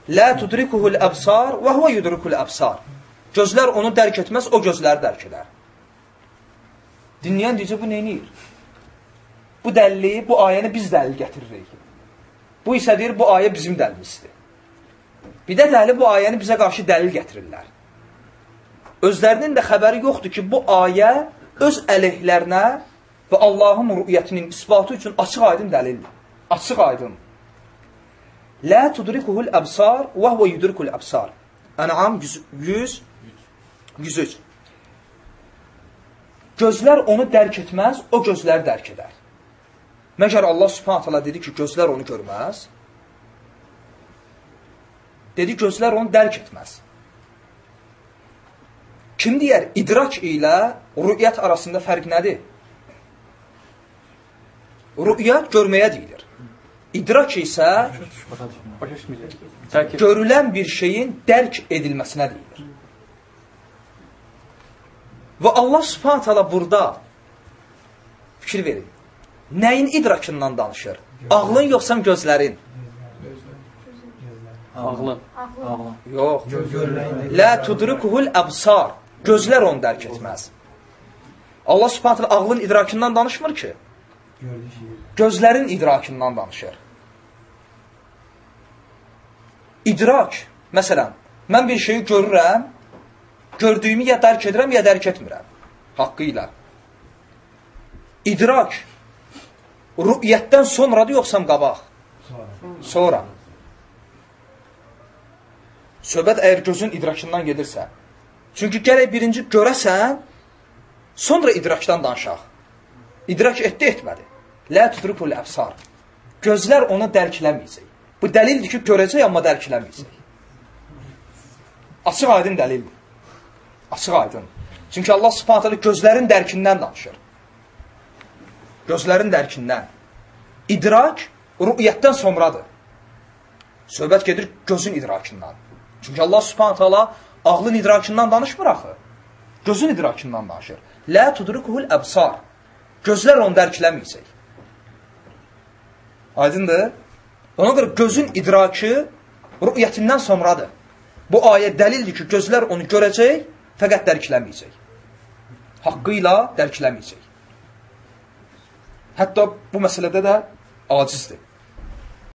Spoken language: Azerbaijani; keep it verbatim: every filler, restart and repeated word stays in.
Lə tudrikuhul əbsar və huvə yudrikul əbsar. Gözlər onu dərk etməz, o gözləri dərk edər. Dinləyən deyəcək, bu neyniyir? Bu dəlili, bu ayəni biz dəlil gətiririk. Bu isə deyir, bu ayə bizim dəlilimizdir. Bir də dəlil bu ayəni bizə qarşı dəlil gətirirlər. Özlərinin də xəbəri yoxdur ki, bu ayə öz əleyhlərinə və Allahın rü'yətinin isbatı üçün açıq aydın dəlildir. Açıq aydın. Lə tudrikuhul əbsar və huvə yudrikul əbsar. Ən'am yüz yüz üç. Gözlər onu dərk etməz, o gözləri dərk edər. Məgər Allah subhanahu ta'ala dedi ki, gözlər onu görməz. Dedi, gözlər onu dərk etməz. Kim deyər, idrak ilə rü'yət arasında fərq nədir? Rü'yət görməyə deyilir. İdrak isə görülən bir şeyin dərk edilməsinə deyilir. Və Allah subhanahu ta'ala burada fikir verin. Nəyin idrakından danışır? Ağlın yoxsa gözlərin? Ağlın. Yox. Lə tudrikuhul əbsar. Gözlər onu dərk etməz. Allah subhanahu ta'ala ağlın idrakından danışmır ki. Gözlərin idrakından danışır. İdrak, məsələn, mən bir şeyi görürəm, gördüyümü ya dərk edirəm, ya dərk etmirəm. Haqqı ilə. İdrak, rü'yətdən sonradır, yoxsam qabaq? Sonra. Söhbət əgər gözün idrakından gedirsə. Çünki gərək birinci görəsən, sonra idrakdan danışaq. İdrak etdi, etmədi. Lə tudrikul əbsar. Gözlər onu dərkiləməyəcək. Bu dəlildir ki, görəcək, amma dərkiləməyəcək. Açıq aydın dəlildir. Açıq aydın. Çünki Allah subhanahu ta'ala gözlərin dərkindən danışır. Gözlərin dərkindən. İdrak rü'yətdən sonradır. Söhbət gedir gözün idrakından. Çünki Allah subhanahu ta'ala ağlın idrakından danışmır axı. Gözün idrakından danışır. Lə tudrikuhul əbsar. Gözlər onu dərkiləməyəcək. Aydındır? Ona görə gözün idrakı rü'yətindən sonradır. Bu ayə dəlildir ki, gözlər onu görəcək, fəqət dərkiləməyəcək. Haqqı ilə dərkiləməyəcək. Hətta bu məsələdə də acizdir.